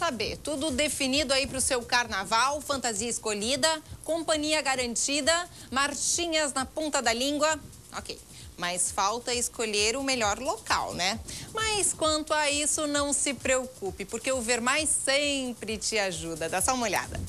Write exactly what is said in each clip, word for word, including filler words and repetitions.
saber, tudo definido aí para o seu carnaval, fantasia escolhida, companhia garantida, marchinhas na ponta da língua? Ok, mas falta escolher o melhor local, né? Mas quanto a isso, não se preocupe, porque o Ver Mais sempre te ajuda. Dá só uma olhada.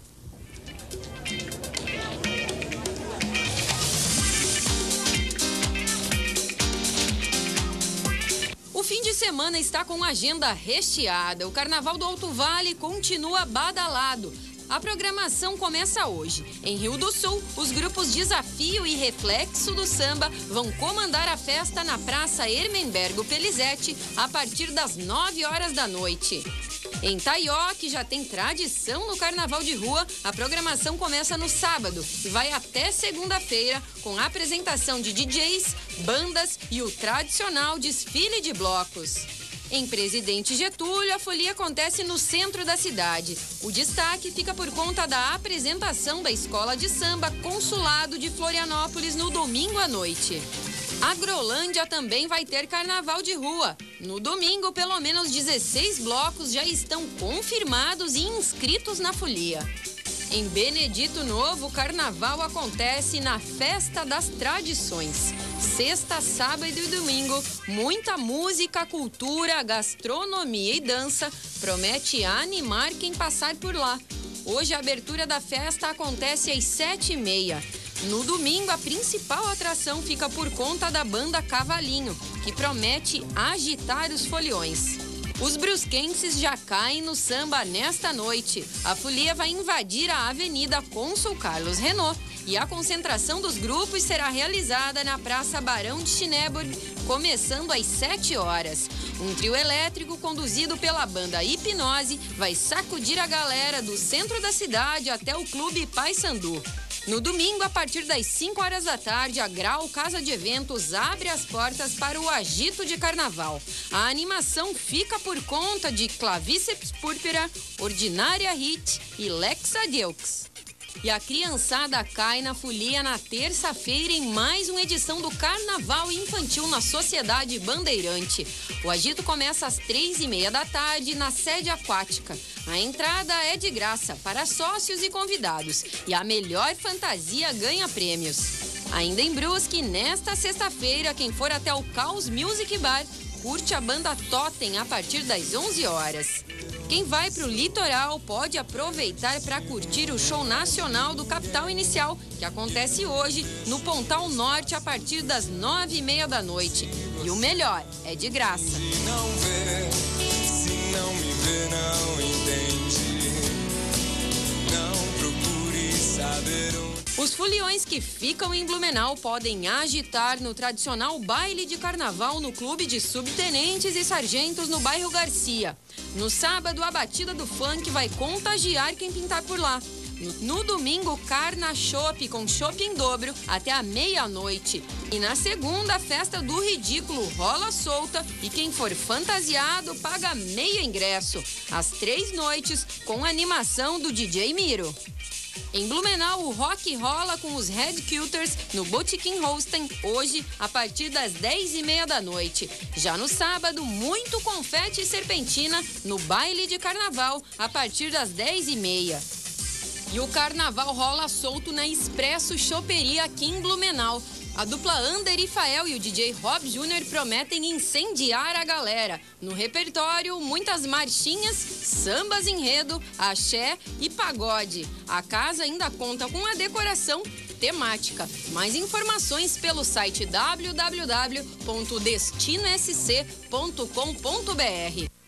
O fim de semana está com agenda recheada. O Carnaval do Alto Vale continua badalado. A programação começa hoje. Em Rio do Sul, os grupos Desafio e Reflexo do Samba vão comandar a festa na Praça Ermenbergo Pelizete a partir das nove horas da noite. Em Taió, que já tem tradição no Carnaval de Rua, a programação começa no sábado e vai até segunda-feira com a apresentação de D Js, bandas e o tradicional desfile de blocos. Em Presidente Getúlio, a folia acontece no centro da cidade. O destaque fica por conta da apresentação da Escola de Samba Consulado de Florianópolis no domingo à noite. A Agrolândia também vai ter carnaval de rua. No domingo, pelo menos dezesseis blocos já estão confirmados e inscritos na folia. Em Benedito Novo, o carnaval acontece na Festa das Tradições. Sexta, sábado e domingo, muita música, cultura, gastronomia e dança promete animar quem passar por lá. Hoje a abertura da festa acontece às sete e meia. No domingo, a principal atração fica por conta da banda Cavalinho, que promete agitar os foliões. Os brusquenses já caem no samba nesta noite. A folia vai invadir a Avenida Cônsul Carlos Renault e a concentração dos grupos será realizada na Praça Barão de Schneeberg, começando às sete horas. Um trio elétrico conduzido pela banda Hipnose vai sacudir a galera do centro da cidade até o Clube Paysandu. No domingo, a partir das cinco horas da tarde, a Grau Casa de Eventos abre as portas para o agito de carnaval. A animação fica por conta de Clavíceps Púrpura, Ordinária Hit e Lexa Deux. E a criançada cai na folia na terça-feira em mais uma edição do Carnaval Infantil na Sociedade Bandeirante. O agito começa às três e meia da tarde na sede aquática. A entrada é de graça para sócios e convidados e a melhor fantasia ganha prêmios. Ainda em Brusque, nesta sexta-feira, quem for até o Caos Music Bar curte a banda Totem a partir das onze horas. Quem vai para o litoral pode aproveitar para curtir o show nacional do Capital Inicial, que acontece hoje no Pontal Norte a partir das nove e meia da noite. E o melhor, é de graça. Se não vê, se não me vê, não entende. Não procure saber onde. Os foliões que ficam em Blumenau podem agitar no tradicional baile de carnaval no Clube de Subtenentes e Sargentos no bairro Garcia. No sábado, a batida do funk vai contagiar quem pintar por lá. No, no domingo, Carna Chopp com chopp em dobro até a meia-noite. E na segunda, a festa do ridículo rola solta e quem for fantasiado paga meio ingresso. Às três noites, com animação do D J Miro. Em Blumenau, o rock rola com os Red Culters no Botequim Holsten, hoje, a partir das dez e meia da noite. Já no sábado, muito confete e serpentina no baile de carnaval, a partir das dez e meia. E o carnaval rola solto na Expresso Choperia aqui em Blumenau. A dupla Ander e Fael e o D J Rob Júnior prometem incendiar a galera. No repertório, muitas marchinhas, sambas enredo, axé e pagode. A casa ainda conta com a decoração temática. Mais informações pelo site w w w ponto destino s c ponto com ponto b r.